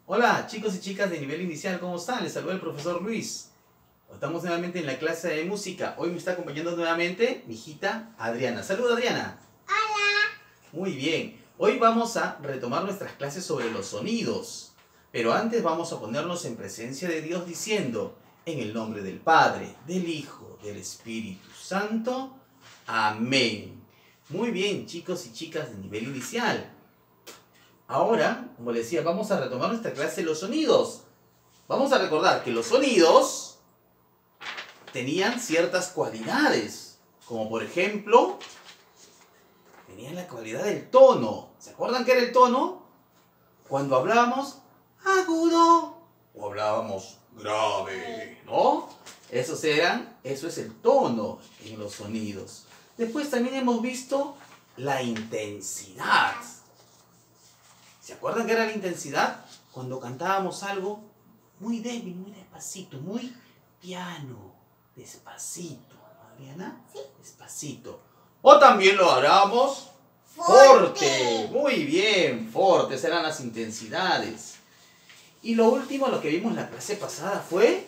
Hola chicos y chicas de nivel inicial, ¿cómo están? Les saluda el profesor Luis. Estamos nuevamente en la clase de música. Hoy me está acompañando nuevamente mi hijita Adriana. ¡Saluda, Adriana! Hola. Muy bien. Hoy vamos a retomar nuestras clases sobre los sonidos. Pero antes vamos a ponernos en presencia de Dios diciendo: en el nombre del Padre, del Hijo, del Espíritu Santo. Amén. Muy bien, chicos y chicas de nivel inicial. Ahora, como les decía, vamos a retomar nuestra clase de los sonidos. Vamos a recordar que los sonidos tenían ciertas cualidades, como por ejemplo, tenían la cualidad del tono. ¿Se acuerdan qué era el tono? Cuando hablábamos agudo o hablábamos grave, ¿no? Eso es el tono en los sonidos. Después también hemos visto la intensidad. ¿Se acuerdan qué era la intensidad? Cuando cantábamos algo muy débil, muy despacito, muy piano, despacito, ¿no, Adriana? Sí. Despacito. O también lo hablamos forte. Muy bien, fortes eran las intensidades. Y lo último, lo que vimos en la clase pasada fue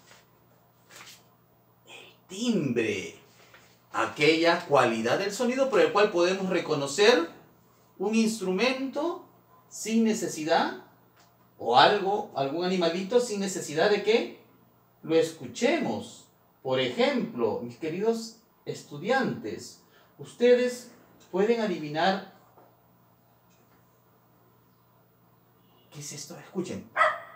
el timbre. Aquella cualidad del sonido por el cual podemos reconocer un instrumento sin necesidad, o algún animalito sin necesidad de que lo escuchemos. Por ejemplo, mis queridos estudiantes, ustedes pueden adivinar ¿qué es esto? Escuchen.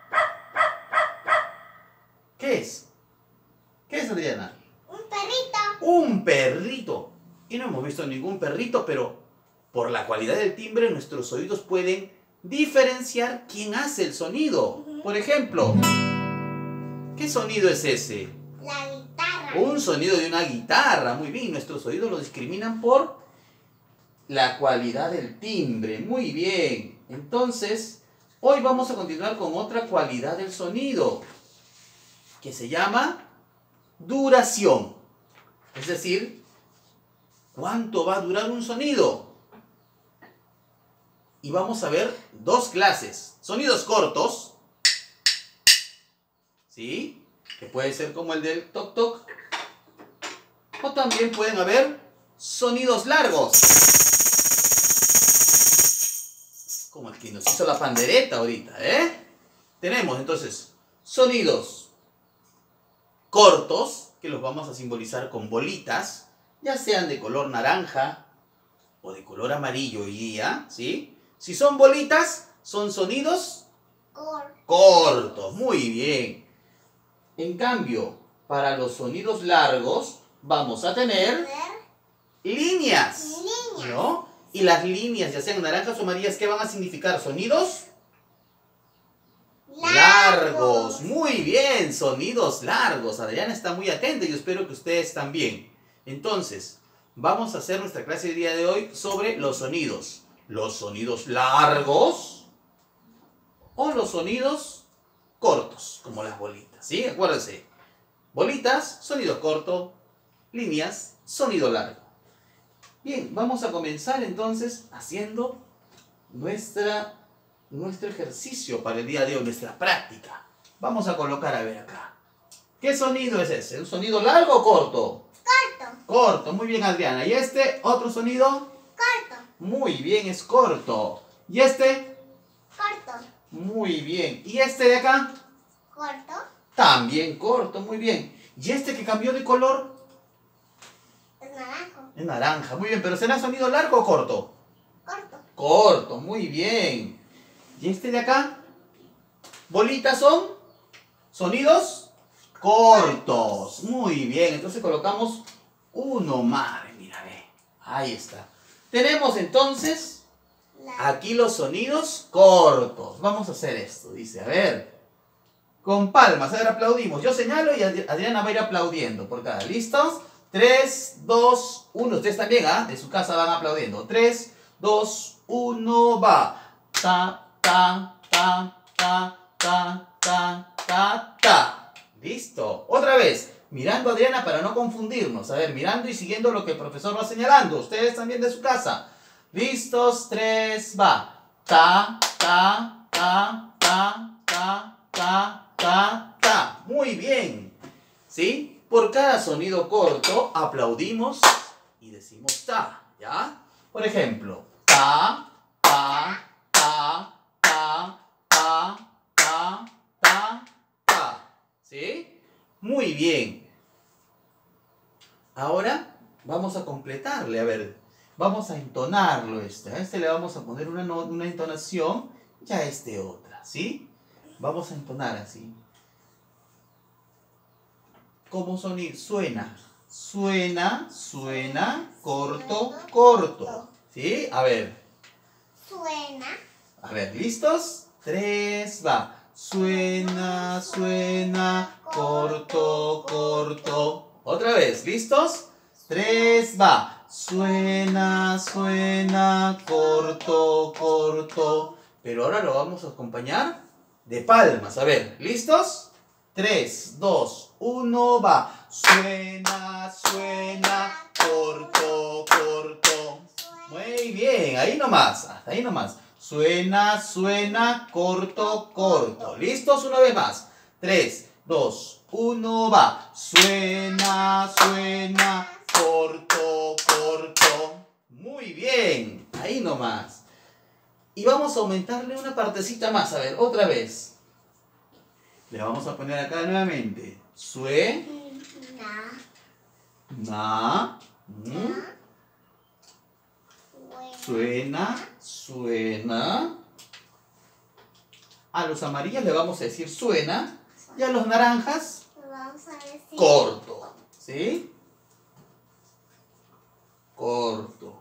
¿Qué es? ¿Qué es, Adriana? Un perrito. Un perrito. Y no hemos visto ningún perrito, pero por la cualidad del timbre nuestros oídos pueden diferenciar quién hace el sonido. Por ejemplo, ¿qué sonido es ese? La guitarra. Un sonido de una guitarra. Muy bien, nuestros oídos lo discriminan por la cualidad del timbre. Muy bien. Entonces, hoy vamos a continuar con otra cualidad del sonido, que se llama duración. Es decir, ¿cuánto va a durar un sonido? Y vamos a ver dos clases. Sonidos cortos, ¿sí? Que puede ser como el del toc toc. O también pueden haber sonidos largos, como el que nos hizo la pandereta ahorita, ¿eh? Tenemos entonces sonidos cortos, que los vamos a simbolizar con bolitas, ya sean de color naranja o de color amarillo hoy día, ¿sí? Si son bolitas, son sonidos cortos. Muy bien. En cambio, para los sonidos largos, vamos a tener líneas, ¿no? Y las líneas, ya sean naranjas o amarillas, ¿qué van a significar? Sonidos largos. Muy bien, sonidos largos. Adriana está muy atenta y yo espero que ustedes también. Entonces, vamos a hacer nuestra clase del día de hoy sobre los sonidos. Los sonidos largos o los sonidos cortos, como las bolitas, ¿sí? Acuérdense. Bolitas, sonido corto. Líneas, sonido largo. Bien, vamos a comenzar entonces haciendo nuestro ejercicio para el día de hoy, nuestra práctica. Vamos a colocar, a ver acá. ¿Qué sonido es ese? ¿Un sonido largo o corto? Corto. Corto, muy bien, Adriana. ¿Y este otro sonido? Corto. Muy bien, es corto. ¿Y este? Corto. Muy bien. ¿Y este de acá? Corto. También corto, muy bien. ¿Y este que cambió de color? Es naranjo. Es naranja, muy bien. ¿Pero será sonido largo o corto? Corto. Corto, muy bien. ¿Y este de acá? Bolitas son sonidos cortos. Muy bien, entonces colocamos uno más. Mira, ve. Ahí está. Tenemos entonces aquí los sonidos cortos. Vamos a hacer esto, dice, a ver. Con palmas, a ver, aplaudimos. Yo señalo y Adriana va a ir aplaudiendo por cada. ¿Listos? 3, 2, 1. Ustedes también, ¿ah? De su casa van aplaudiendo. 3, 2, 1, va. Ta, ta, ta, ta, ta, ta, ta, ta. ¿Listo? Otra vez. Mirando a Adriana para no confundirnos. A ver, mirando y siguiendo lo que el profesor va señalando. Ustedes también de su casa. ¿Listos? 3, va. Ta, ta, ta, ta, Muy bien. ¿Sí? Por cada sonido corto aplaudimos y decimos ta. ¿Ya? Por ejemplo, ta, ta, ta, ta, ta, ta, ta, ta. ¿Sí? Muy bien. Ahora vamos a completarle. A ver, vamos a entonarlo este. A este le vamos a poner una entonación y a este otra. ¿Sí? Vamos a entonar así. ¿Cómo suena? Suena, suena, corto, corto. ¿Sí? A ver. Suena. A ver, ¿listos? 3, va. Suena, suena, corto, corto. Otra vez, ¿listos? 3, va. Suena, suena, corto, corto. Pero ahora lo vamos a acompañar de palmas. A ver, ¿listos? 3, 2, 1, va. Suena, suena, corto, corto. Muy bien, ahí nomás, hasta ahí nomás. Suena, suena, corto, corto. ¿Listos? Una vez más. 3, 2, 1, va. Suena, suena, corto, corto. Muy bien, ahí nomás. Y vamos a aumentarle una partecita más. A ver, otra vez. Le vamos a poner acá nuevamente. Na. Suena, suena. A los amarillos le vamos a decir suena. Y a los naranjas, Vamos a decir corto. ¿Sí? Corto.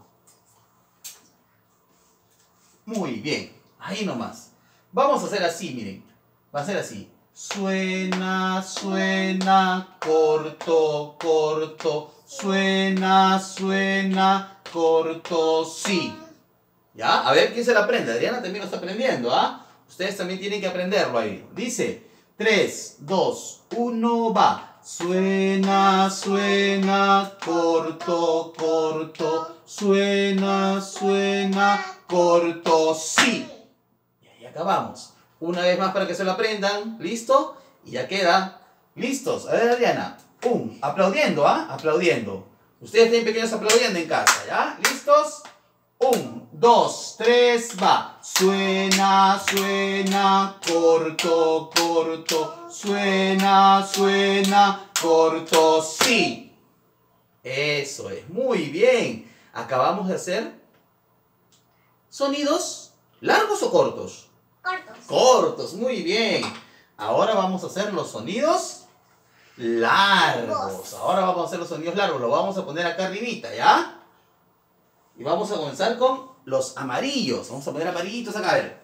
Muy bien. Ahí nomás. Vamos a hacer así, miren. Va a ser así. Suena, suena, corto, corto. Suena, suena, corto, sí. ¿Ya? A ver quién se la aprende. Adriana también lo está aprendiendo, ¿ah? Ustedes también tienen que aprenderlo ahí. Dice 3, 2, 1, va. Suena, suena, corto, corto. Suena, suena, corto, sí. Y ahí acabamos. Una vez más para que se lo aprendan. ¿Listo? Y ya queda. ¿Listos? A ver, Adriana. ¡Pum! Aplaudiendo, ¿ah? Aplaudiendo. Ustedes tienen pequeños aplaudiendo en casa, ¿ya? ¿Listos? 1, 2, 3, va. Suena, suena, corto, corto. Suena, suena, corto, sí. Eso es. Muy bien. Acabamos de hacer sonidos largos o cortos. cortos. Cortos, muy bien. Ahora vamos a hacer los sonidos largos. Ahora vamos a hacer los sonidos largos. Lo vamos a poner acá arribita, ¿ya? Y vamos a comenzar con los amarillos. Vamos a poner amarillitos acá, a ver.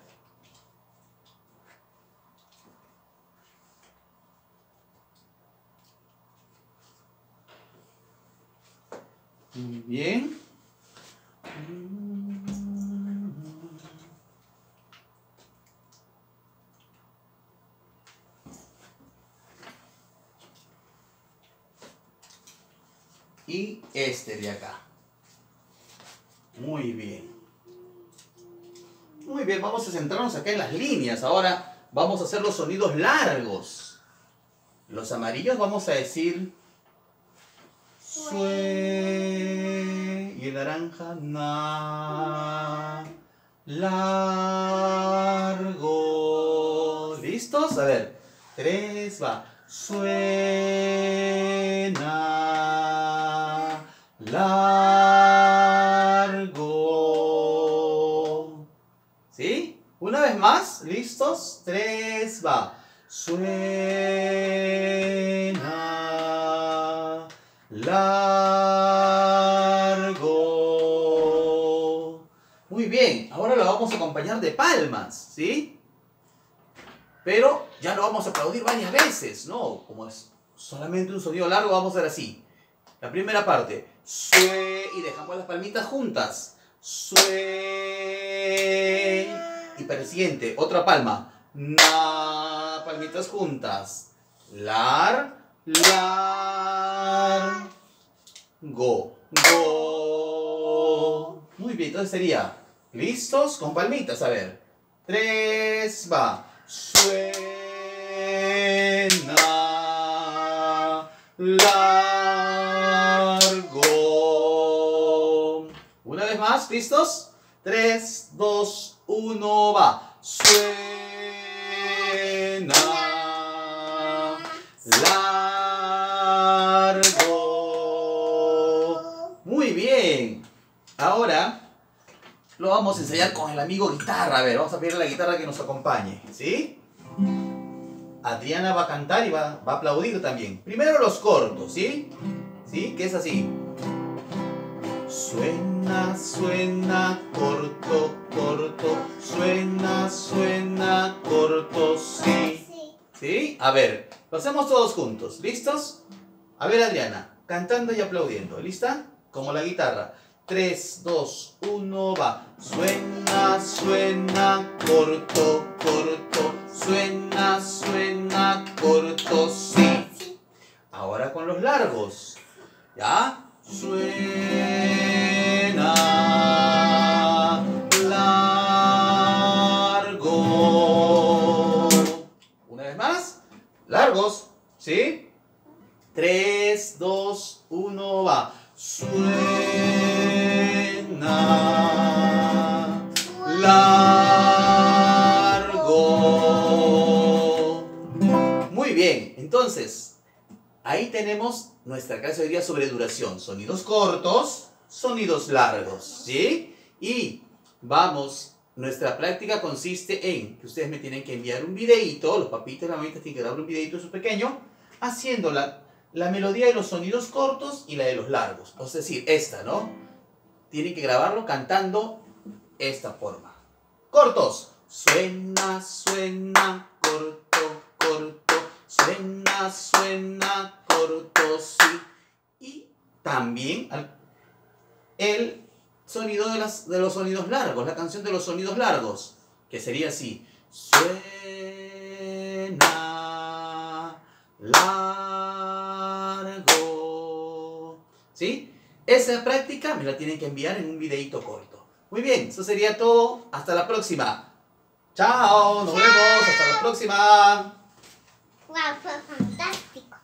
Muy bien. Y este de acá. Muy bien. Muy bien, vamos a centrarnos acá en las líneas. Ahora vamos a hacer los sonidos largos. Los amarillos vamos a decir sue. Y el naranja na. Largo. ¿Listos? A ver. 3, va. Suena. Largo. ¿Sí? Una vez más. ¿Listos? 3, va. Suena. Largo. Muy bien. Ahora lo vamos a acompañar de palmas. ¿Sí? Pero ya lo vamos a aplaudir varias veces, ¿no? Como es solamente un sonido largo, vamos a hacer así. La primera parte, sue, y dejamos las palmitas juntas. Sue. Y para el siguiente, otra palma. Na, palmitas juntas. Lar, lar. Go, go. Muy bien, entonces sería, ¿listos? Con palmitas, a ver. 3, va. Suena largo. Una vez más, ¿listos? 3, 2, 1, va. Suena largo. Muy bien. Ahora lo vamos a ensayar con el amigo guitarra. A ver, vamos a pedirle a la guitarra que nos acompañe. ¿Sí? Adriana va a cantar y va a aplaudir también. Primero los cortos, ¿sí? ¿Sí? Que es así. Suena, suena, corto, corto. Suena, suena, corto, sí. ¿Sí? A ver, lo hacemos todos juntos. ¿Listos? A ver, Adriana, cantando y aplaudiendo. ¿Lista? Como la guitarra. 3, 2, 1, va. Suena, suena, corto, corto. Suena, suena, corto, sí. Ahora con los largos. ¿Ya? Suena largo. Una vez más. Largos. ¿Sí? 3, 2, 1, va. Suena largo. Muy bien, entonces, ahí tenemos nuestra clase de hoy día sobre duración. Sonidos cortos, sonidos largos, ¿sí? Y vamos, nuestra práctica consiste en que ustedes me tienen que enviar un videíto, los papitos y las mamitas tienen que grabar un videíto de su pequeño, haciendo la melodía de los sonidos cortos y la de los largos. Es decir, esta, ¿no? Tienen que grabarlo cantando esta forma. Cortos. Suena, suena, corto, corto. Suena, suena, corto, sí. Y también el sonido de los sonidos largos, la canción de los sonidos largos, que sería así. Suena largo. ¿Sí? Esa práctica me la tienen que enviar en un videito corto. Muy bien, eso sería todo. Hasta la próxima. Chao, nos vemos. Hasta la próxima. Wow, fue fantástico.